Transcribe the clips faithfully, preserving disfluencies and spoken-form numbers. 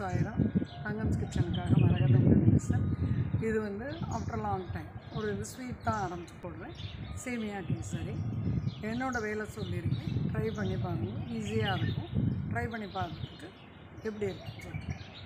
சாய்ராம். தங்கம்ஸ் கிச்சனுக்காக மரகதம் கணேசன். இது வந்து after long time ஒரு இது ஸ்வீட் தான் ஆரம்பித்து போடுறேன். சேமியா கேசரி என்னோடய வேலை சொல்லியிருக்கேன். ட்ரை பண்ணி பாருங்க, ஈஸியாக இருக்கும். ட்ரை பண்ணி பார்த்துட்டு எப்படி இருக்குன்னு சொல்லுங்கள்.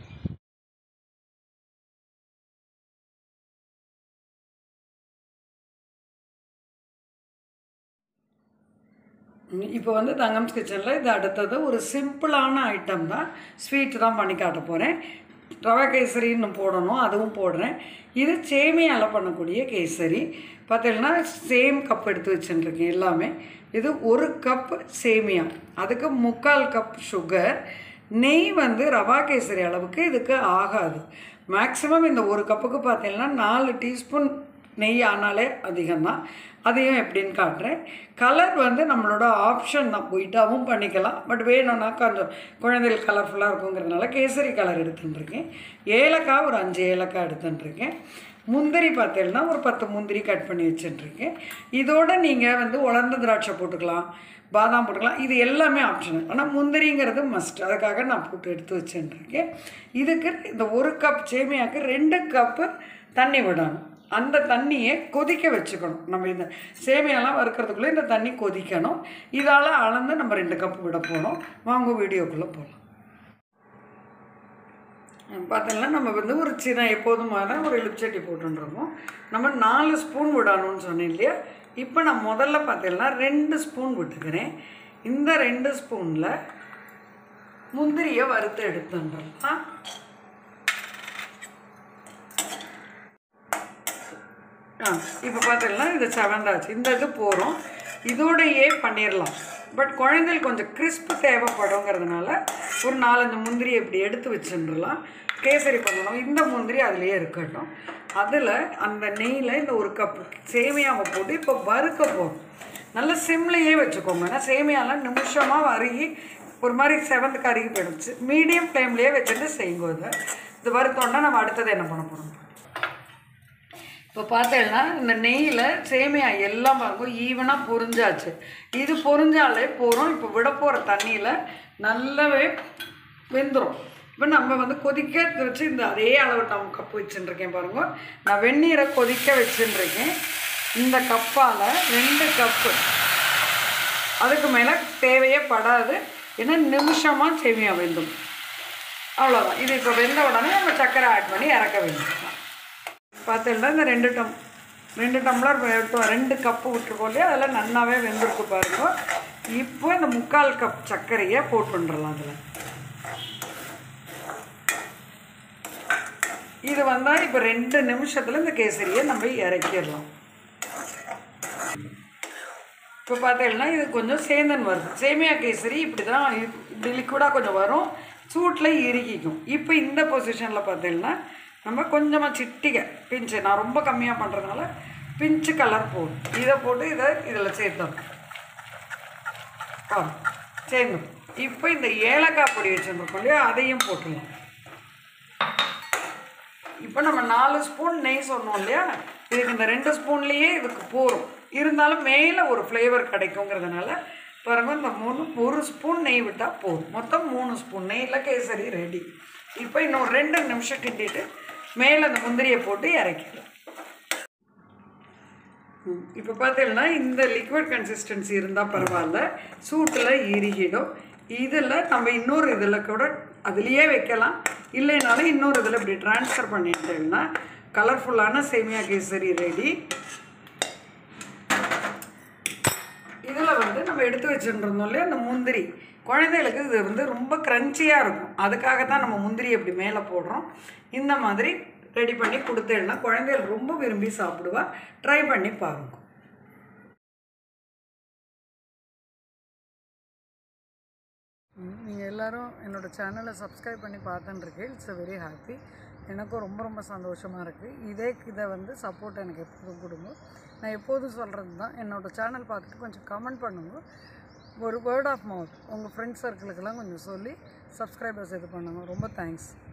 இப்போ வந்து தங்கம்ஸ் கிச்சனில் இது அடுத்தது ஒரு சிம்பிளான ஐட்டம் தான், ஸ்வீட் தான் பண்ணி காட்ட போகிறேன். ரவா கேசரின்னு போடணும், அதுவும் போடுறேன். இது சேமியாவில் பண்ணக்கூடிய கேசரி. பார்த்தீங்கன்னா சேம் கப் எடுத்து வச்சுருக்கேன் எல்லாமே. இது ஒரு கப் சேமியா, அதுக்கு முக்கால் கப் சுகர், நெய் வந்து ரவா கேசரி அளவுக்கு இதுக்கு ஆகாது. மேக்ஸிமம் இந்த ஒரு கப்புக்கு பார்த்தீங்கன்னா நாலு டீஸ்பூன் நெய் ஆனாலே அதிகம்தான். அதையும் எப்படின்னு காட்டுறேன். கலர் வந்து நம்மளோட ஆப்ஷன் தான், ஒயிட்டாகவும் பண்ணிக்கலாம். பட் வேணும்னா கொஞ்சம் குழந்தைகள் கலர்ஃபுல்லாக இருக்குங்கிறதுனால கேசரி கலர் எடுத்துட்டுருக்கேன். ஏலக்காய் ஒரு அஞ்சு ஏலக்காய் எடுத்துட்டுருக்கேன். முந்திரி பார்த்தீங்கன்னா ஒரு பத்து முந்திரி கட் பண்ணி வச்சுட்டுருக்கேன். இதோடு நீங்கள் வந்து உலர்ந்த திராட்சை போட்டுக்கலாம், பாதாம் போட்டுக்கலாம். இது எல்லாமே ஆப்ஷனல், ஆனால் முந்திரிங்கிறது மஸ்ட். அதுக்காக நான் போட்டு எடுத்து வச்சுட்டுருக்கேன். இதுக்கு இந்த ஒரு கப் சேமியாவுக்கு ரெண்டு கப்பு தண்ணி விடணும். அந்த தண்ணியை கொதிக்க வச்சுக்கணும். நம்ம இந்த சேமியாலாம் வறுக்கிறதுக்குள்ளே இந்த தண்ணி கொதிக்கணும். இதால் அளந்து நம்ம ரெண்டு கப்பு விட போகணும். வாங்க வீடியோக்குள்ளே போகலாம். பார்த்தீங்கன்னா நம்ம வந்து ஒரு சின்ன எப்போதுமான ஒரு எலுமிச்சட்டி போட்டுருக்கோம். நம்ம நாலு ஸ்பூன் விடணும்னு சொன்னேன் இல்லையா? இப்போ நான் முதல்ல பார்த்தீங்கன்னா ரெண்டு ஸ்பூன் விட்டுக்கிறேன். இந்த ரெண்டு ஸ்பூனில் முந்திரியை வறுத்து எடுத்துன்றோம். ஆ இப்போ பார்த்தீங்கன்னா இது செவந்தாச்சு. இந்த இது போகிறோம், இதோடையே பண்ணிடலாம். பட் குழந்தைகள் கொஞ்சம் கிறிஸ்பு தேவைப்படுங்கிறதுனால ஒரு நாலஞ்சு முந்திரி இப்படி எடுத்து வச்சுருலாம். கேசரி பண்ணணும், இந்த முந்திரி அதுலேயே இருக்கட்டும். அதில் அந்த நெய்யில் இந்த ஒரு கப் சேமியாவை போட்டு இப்போ வறுக்க போகும். நல்ல சிம்லையே வச்சுக்கோங்க, ஏன்னா சேமியாலாம் நிமிஷமாக வறுகி ஒரு மாதிரி செவந்து கருகி போயிடுச்சு. மீடியம் ஃப்ளேம்லேயே வச்சுட்டு செய்யுங்க. இதை இது வறுத்தோன்னா நம்ம அடுத்தது என்ன பண்ண போகிறோம். இப்போ பார்த்தீங்கன்னா இந்த நெய்யில் சேமியா எல்லாம் பாருங்க ஈவனாக பொரிஞ்சாச்சு. இது பொரிஞ்சாலே போகிறோம். இப்போ விட போகிற தண்ணியில் நல்லாவே வெந்துடும். இப்போ நம்ம வந்து கொதிக்க வச்சு இந்த அதே அளவு நம்ம கப்பு வச்சுட்டுருக்கேன் பாருங்க. நான் வெந்நீரை கொதிக்க வச்சுட்டுருக்கேன். இந்த கப்பால் ரெண்டு கப்பு, அதுக்கு மேலே தேவையே படாது. ஏன்னா நிமிஷமாக சேமியா வெந்துடும். அவ்வளோதான். இது இப்போ வெந்த உடனே நம்ம சர்க்கரை ஆட் பண்ணி இறக்க வேண்டியது. பார்த்தீங்கன்னா இந்த ரெண்டு டம் ரெண்டு டம்ளர் எடுத்தோம், ரெண்டு கப்பு விட்டுருக்கோம் இல்லையா? அதெல்லாம் நல்லாவே வெந்திருக்கு பாருங்க. இப்போ இந்த முக்கால் கப் சர்க்கரையை போட்டுடலாம். அதில் இது வந்தால் இப்போ ரெண்டு நிமிஷத்தில் இந்த கேசரியை நம்ம இறக்கிடலாம். இப்போ பார்த்தீங்கன்னா இது கொஞ்சம் சேந்தன் வருது. சேமியா கேசரி இப்படி தான், இப்படி லிக்விடாக கொஞ்சம் வரும், சூட்டில் இறுகிக்கும். இப்போ இந்த பொசிஷனில் பார்த்தீங்கன்னா நம்ம கொஞ்சமாக சிட்டிகை பிஞ்சு, நான் ரொம்ப கம்மியாக பண்ணுறதுனால பிஞ்சு கலர் போடும். இதை போட்டு இதை இதில் சேர்த்தோம் சேர்ந்தோம். இப்போ இந்த ஏலக்காய் பொடி வச்சுருக்கோம் இல்லையா, அதையும் போட்டுடலாம். இப்போ நம்ம நாலு ஸ்பூன் நெய் சொன்னோம் இல்லையா, இதுக்கு இந்த ரெண்டு ஸ்பூன்லேயே இதுக்கு போகும். இருந்தாலும் மேலே ஒரு ஃப்ளேவர் கிடைக்குங்கிறதுனால பாருங்க, இந்த மூணு ஒரு ஸ்பூன் நெய் விட்டால் போதும். மொத்தம் மூணு ஸ்பூன் நெய்யில் கேசரி ரெடி. இப்போ இன்னும் ரெண்டு நிமிஷம் கிண்டிட்டு மேலே அந்த முந்திரியை போட்டு இறக்கிடலாம். இப்போ பார்த்தீங்கன்னா இந்த லிக்விட் கன்சிஸ்டன்சி இருந்தால் பரவாயில்ல, சூட்டில் இறுகிடும். இதில் நம்ம இன்னொரு இதில் கூட அதுலேயே வைக்கலாம், இல்லைனாலும் இன்னொரு இதில் இப்படி ட்ரான்ஸ்ஃபர் பண்ணிட்டேன்னா கலர்ஃபுல்லான சேமியா கேசரி ரெடி. இதில் வந்து நம்ம எடுத்து வச்சுருந்தோம் இல்லையா அந்த முந்திரி, குழந்தைகளுக்கு இது வந்து ரொம்ப க்ரன்ச்சியாக இருக்கும். அதுக்காக தான் நம்ம முந்திரி எப்படி மேலே போடுறோம். இந்த மாதிரி ரெடி பண்ணி கொடுத்தேன்னா குழந்தைகள் ரொம்ப விரும்பி சாப்பிடுவா. ட்ரை பண்ணி பாருங்க. நீங்கள் எல்லோரும் என்னோடய சேனலை சப்ஸ்கிரைப் பண்ணி பார்த்துட்டுருக்கேன். It's a very happy. எனக்கும் ரொம்ப ரொம்ப சந்தோஷமாக இருக்குது. இதே இதை வந்து சப்போர்ட் எனக்கு எப்போதும் கொடுங்க. நான் எப்போதும் சொல்கிறது தான், என்னோடய சேனல் பார்த்துட்டு கொஞ்சம் கமெண்ட் பண்ணுங்க. ஒரு வேர்ட் ஆஃப் மவுத் உங்கள் ஃப்ரெண்ட்ஸ் சர்க்கிளுக்கெல்லாம் கொஞ்சம் சொல்லி சப்ஸ்கிரைபர்ஸ் இது பண்ணுங்க. ரொம்ப தேங்க்ஸ்.